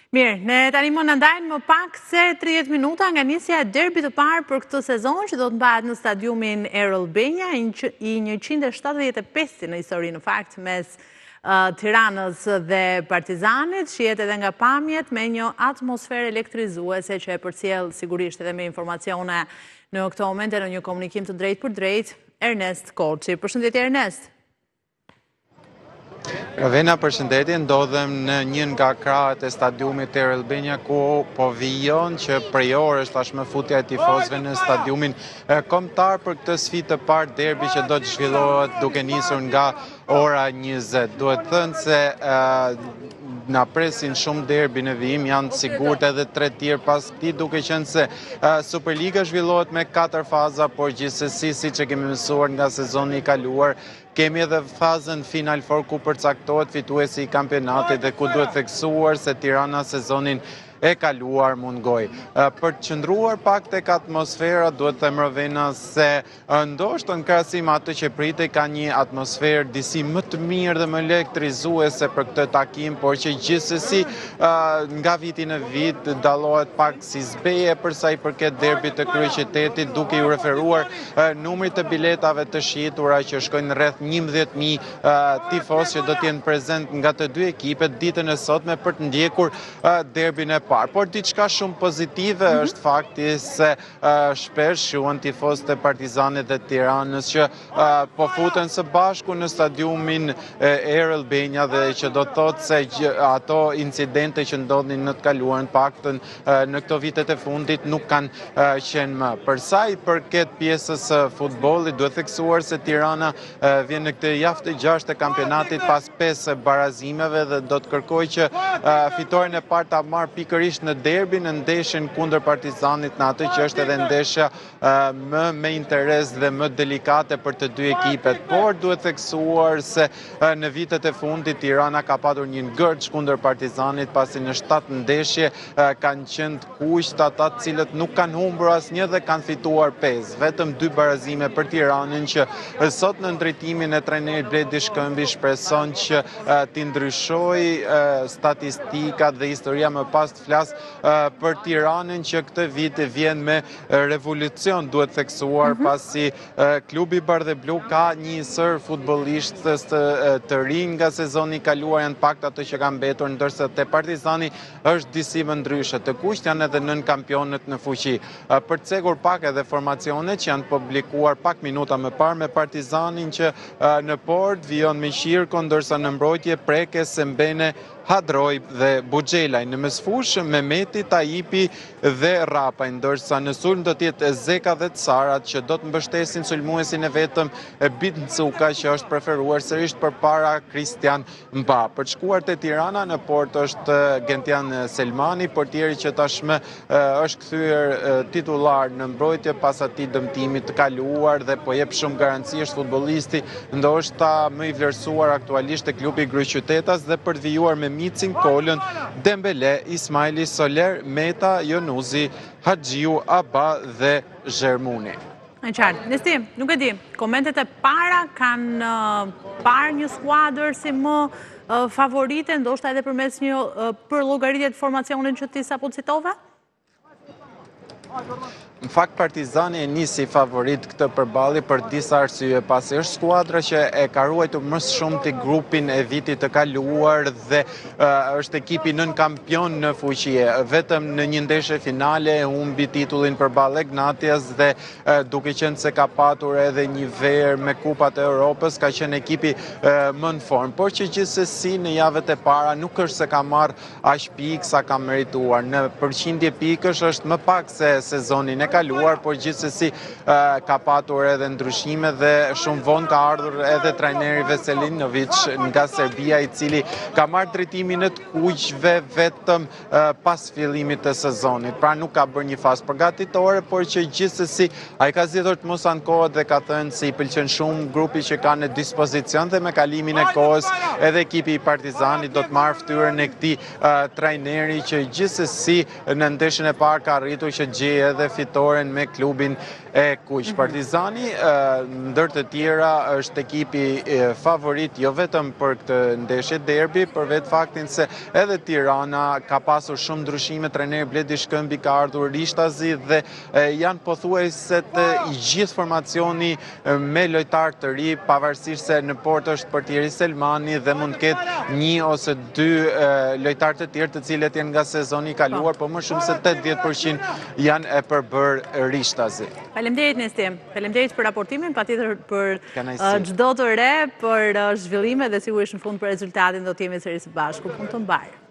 Mirë, ne tani më ndajnë më pak se 30 minuta nga nisja e derbit të parë për këtë sezon që do të mbahet në stadiumin Erol Benja i 175 në histori në fakt mes Tiranës dhe Partizanit, shihet edhe nga pamjet me një atmosferë elektrizuese që e përcjell sigurisht edhe me informacione në këto momente në një komunikim të drejt për drejt, Ernest Koçi. Përshëndetje Ernest. Ravena, përshëndetje, ndodhem në një nga krahët e stadiumit Erol Benja, ku po vijon që prej orësh tashmë futja e tifozëve në stadiumin kombëtar për këtë sfidë të parë derbi që do të zhvillohet duke nisur nga ora 20. Duhet thënë se na presin shumë derbi në vijim, janë sigurt edhe 3 tjerë pas këtij, duke qenë se Superliga zhvillohet me 4 faza, por gjithsesi siç e kemi mësuar nga sezoni i kaluar, kemi edhe fazën Final Four ku përcaktohet fituesi i kampionatit dhe ku duhet theksuar se Tirana sezonin e kaluar mungoi. Për të qëndruar pak tek atmosfera, duhet të them Rovena se ndoshta në krahasim atë që pritej ka një atmosferë disi më të mirë dhe më elektrizuese për këtë takim, por që gjithsesi nga viti në vit dallohet pak si zbeje për sa i përket derbit të kryeqytetit, duke ju referuar numrit të biletave të shitura që shkojnë rreth 11.000 tifoz që do të jenë prezent nga të dy ekipet ditën e sotme për të ndjekur derbin e parë. Por diçka shumë pozitive është fakti se shpesh shuan tifozët e Partizanit dhe Tiranës që po futen së bashku në stadiumin Erol Benja dhe që do të thotë se ato incidente që ndodhin në të kaluarën paktën në këto vitet e fundit nuk kanë qenë më. Për sa i përket pjesës së futbollit, duhet theksuar se Tirana vjen në këtë javë të 6 të kampionatit pas 5 barazimeve dhe do të kërkojë që fitoren e parë ta marrë pikërisht në derbi, në ndeshjen kundër Partizanit, në atë që është edhe ndeshja më me interes dhe më delikate për të dy ekipet. Por duhet theksuar se në vitet e fundit Tirana ka patur një ngërç kundër Partizanit, pasi në 7 ndeshje kanë qenë të kuq ata të cilët nuk kanë humbur asnjë dhe kanë fituar 5. Vetëm 2 barazime për Tiranën që sot në ndërtimin e trajnerit Bledi Shkëmbi shpreson që t'i ndryshojë statistikat dhe historia më pas të flas për Tiranën që këtë vit vjen me revolucion, duhet theksuar, pasi klubi Bardh dhe Blu ka një sër futbollistës të rinj nga sezoni i kaluar, janë pak ato që kanë mbetur, ndërsa te Partizani është disi më ndryshe. Të kuq janë edhe nën kampionët në fuqi. Për të cekur pak edhe formacionet që janë publikuar pak minuta më parë me Partizanin që në port vijon me Qirko, ndërsa në mbrojtje Preke, Sembene, Hadroj dhe Buxhelaj. Në mesfush Mehmeti, Tajipi dhe Rapaj, ndërsa në sulm do të jetë Zeka dhe Carat që do të mbështesin sulmuesin e vetëm Bitncuka që është preferuar sërish përpara Kristian Mba. Për të shkuar te Tirana në port është Gentian Selmani, portieri që tashmë është kthyer titullar në mbrojtje pas atij dëmtimi të kaluar dhe po jep shumë garanci, është futbollisti ndoshta më i vlerësuar aktualisht te klubi Kryqëtetas dhe për të vijuar me Micin, Kolën, Dembele, Ismaili, Soler, Meta, Jonuzi, Haxhiu, Aba dhe Zhermuni. Në qartë. Nesti, nuk e di, komentet e para kanë parë një skuadër si më favorite, ndoshta edhe përmes një përllogaritje të formacionit që ti sapo citove? Në fakt Partizani e nisi favorit këtë përballje për disa arsye, pasi është skuadra që e ka ruajtur më shumë të grupin e vitit të kaluar dhe është ekipi nën kampion në fuqi. Vetëm në një ndeshje finale humbi titullin përballë Ignatias dhe duke qenë se ka patur edhe një verë me kupat e Europës, ka qenë ekipi më në formë, por që gjithsesi në javët e para nuk është se ka marrë aq pikë sa ka merituar. Në përqindje pikësh është më pak se sezonin e kaluar, por gjithsesi ka patur edhe ndryshime dhe shumë vonë ka ardhur edhe trajneri Veselinovic nga Serbia, i cili ka marrë drejtimin e të kuqve vetëm pas fillimit të sezonit. Pra nuk ka bërë një fazë përgatitore, por që gjithsesi ai ka zgjedhur të mos ankohet dhe ka thënë se i pëlqen shumë grupi që ka në dispozicion dhe me kalimin e kohës edhe ekipi i Partizanit do të marrë fytyrën e këtij trajneri që gjithsesi në ndeshjen e parë ka arritur që gjejë edhe fitoren me klubin e Kuq. Partizani, ndër të tjera, është ekipi favorit jo vetëm për këtë ndeshje derbi, për vetë faktin se edhe Tirana ka pasur shumë ndryshime, trajneri Bledi Shkëmbi ka ardhur Rishtazi dhe janë pothuajset i gjithë formacioni me lojtar të ri, pavarësisht se në port është portieri Selmani dhe mund të ketë një ose dy lojtar të tjerë të cilët janë nga sezoni i kaluar, por më shumë se 80% janë e përbërë Rishtazi. Faleminderit Nestim, faleminderit për raportimin, patjetër për çdo të re, për zhvillime dhe sigurisht në fund për rezultatin do të jemi sërish së bashku. Punë të mbarë.